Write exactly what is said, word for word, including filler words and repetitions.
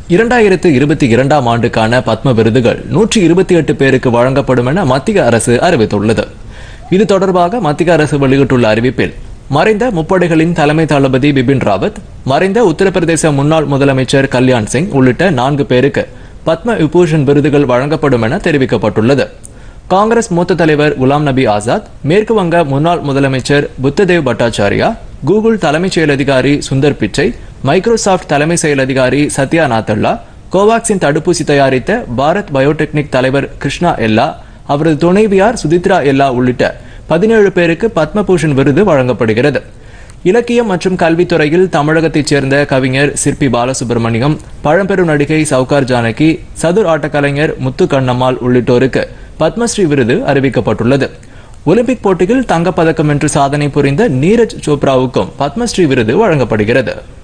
இரண்டாயிரத்து இருபத்தி இரண்டாம் ஆண்டுக்கான பத்ம விருதுகள் நூற்றி இருபத்தி எட்டு பேருக்கு வழங்கப்படும் என மத்திய அரசு அறிவித்துள்ளது. இது தொடர்பாக மத்திய அரசு வெளியிட்டுள்ள அறிவிப்பில் மறைந்த முப்படைகளின் தலைமை தளபதி பிபின் ராவத், மறைந்த உத்தரப்பிரதேச முன்னாள் முதலமைச்சர் கல்யாண் சிங் உள்ளிட்ட நான்கு பேருக்கு பத்ம விபூஷன் விருதுகள் வழங்கப்படும் என தெரிவிக்கப்பட்டுள்ளது. காங்கிரஸ் மூத்த தலைவர் குலாம் நபி ஆசாத், மேற்கு வங்க முன்னாள் முதலமைச்சர் புத்ததேவ் பட்டாச்சாரியா, கூகுள் தலைமைச் செயல் அதிகாரி சுந்தர் பிச்சை, மைக்ரோசாப்ட் தலைமை செயல் அதிகாரி சத்யா நாதல்லா, கோவாக்சின் தடுப்பூசி தயாரித்த பாரத் பயோடெக்னிக் தலைவர் கிருஷ்ணா எல்லா, அவரது துணைவியார் சுதித்ரா எல்லா உள்ளிட்ட பதினேழு பேருக்கு பத்மபூஷன் விருது வழங்கப்படுகிறது. இலக்கியம் மற்றும் கல்வித்துறையில் தமிழகத்தைச் சேர்ந்த கவிஞர் சிற்பி பாலசுப்ரமணியம், பழம்பெரும் நடிகை சவுகார் ஜானகி, சதுர் ஆட்டக்கலைஞர் முத்து கண்ணம்மாள் உள்ளிட்டோருக்கு பத்மஸ்ரீ விருது அறிவிக்கப்பட்டுள்ளது. ஒலிம்பிக் போட்டியில் தங்கப்பதக்கம் வென்று சாதனை புரிந்த நீரஜ் சோப்ராவுக்கும் பத்மஸ்ரீ விருது வழங்கப்படுகிறது.